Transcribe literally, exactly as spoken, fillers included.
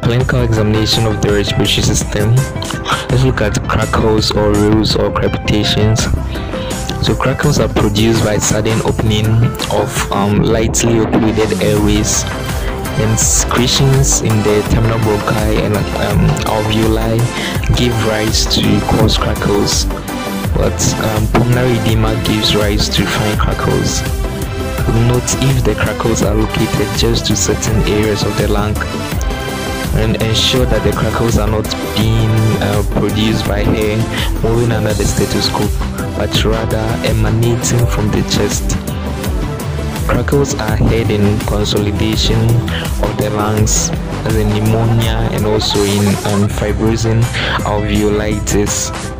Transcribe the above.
Clinical examination of the respiratory system. Let's look at crackles or rheos or crepitations. So crackles are produced by sudden opening of um, lightly occluded airways, and secretions in the terminal bronchi and um, alveoli give rise to cause crackles, but um, pulmonary edema gives rise to fine crackles. Note if the crackles are located just to certain areas of the lung, and ensure that the crackles are not being uh, produced by hair moving under the stethoscope, but rather emanating from the chest. Crackles are heard in consolidation of the lungs, as in pneumonia, and also in um, fibrosing alveolitis.